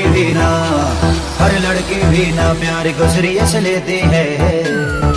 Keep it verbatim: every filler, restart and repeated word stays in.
लड़की भी ना, हर लड़की भी ना प्यार को सीरियस लेती है।